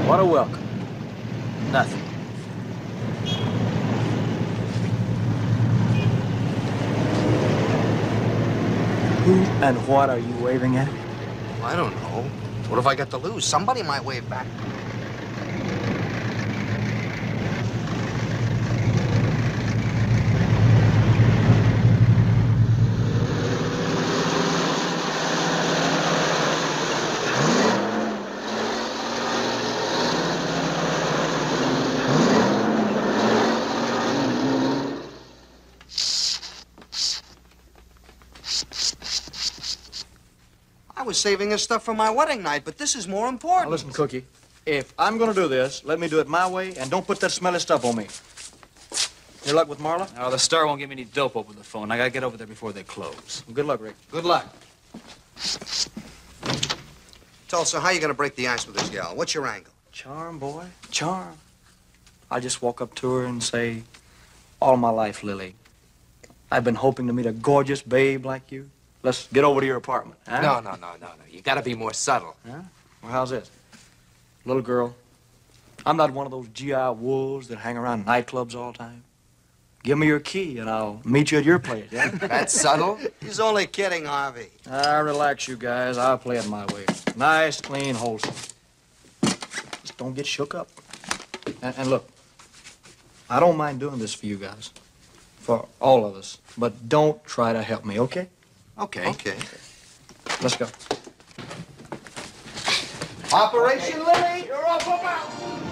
What a welcome. Nothing. Who and what are you waving at? Well, I don't know. What if I get to lose? Somebody might wave back. I was saving this stuff for my wedding night, but this is more important. Now listen, Cookie, if I'm gonna do this, let me do it my way, and don't put that smelly stuff on me. Your luck with Marla? Oh, the star won't give me any dope over the phone. I gotta get over there before they close. Well, good luck, Rick. Good luck. Tulsa, how you gonna break the ice with this gal? What's your angle? Charm, boy, charm. I just walk up to her and say, all my life, Lily, I've been hoping to meet a gorgeous babe like you. Let's get over to your apartment, huh? No. You gotta be more subtle. Huh? Well, how's this? Little girl, I'm not one of those GI wolves that hang around nightclubs all the time. Give me your key and I'll meet you at your place, yeah? That's subtle? He's only kidding, Harvey. Relax, you guys. I'll play it my way. Nice, clean, wholesome. Just don't get shook up. And look, I don't mind doing this for you guys. For all of us. But don't try to help me, okay? Okay. Let's go. Operation Lily! You're up about!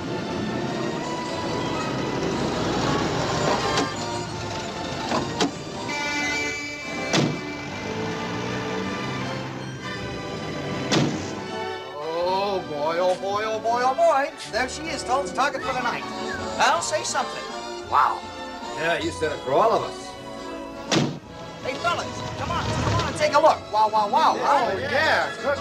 Oh boy. There she is, Tulsa, target for the night. I'll say something. Wow. Yeah, you said it for all of us. Hey, fellas, come on, take a look. Wow. Oh, yeah. Good.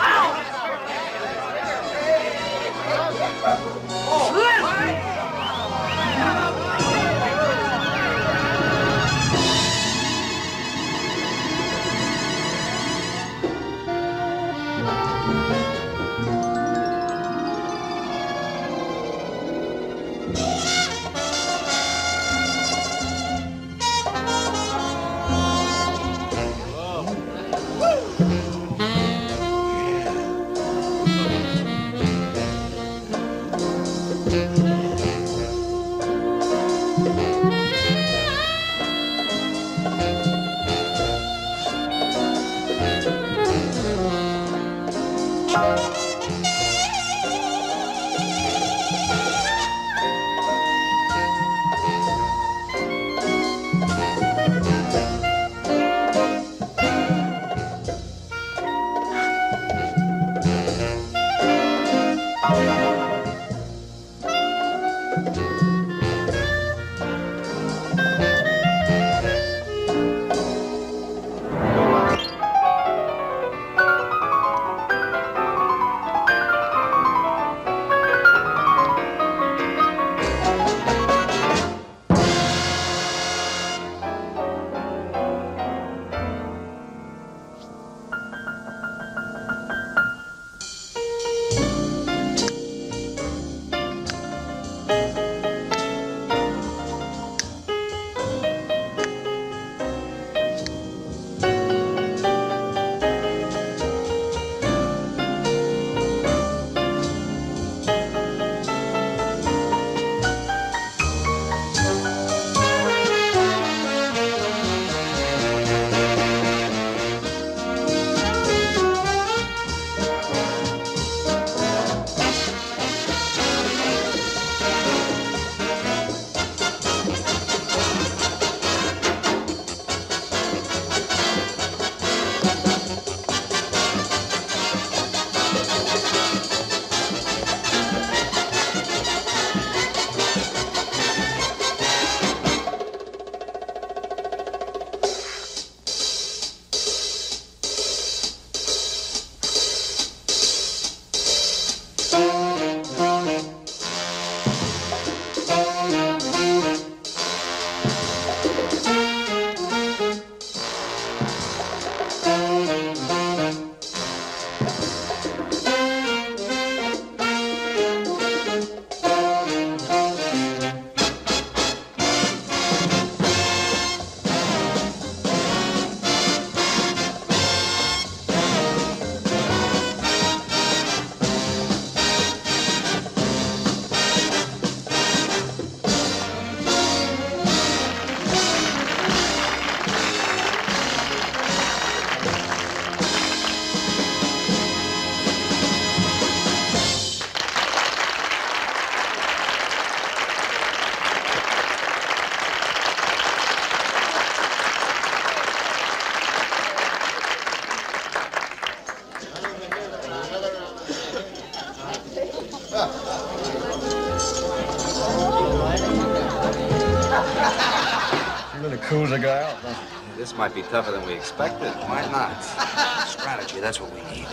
really cools a guy out, doesn't it? This might be tougher than we expected. Why not? Strategy, that's what we need.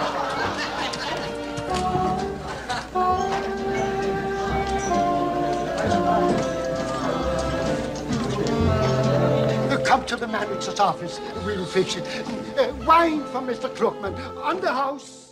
Come to the manager's office. We'll fix it. Wine for Mr. Krugman. On the house.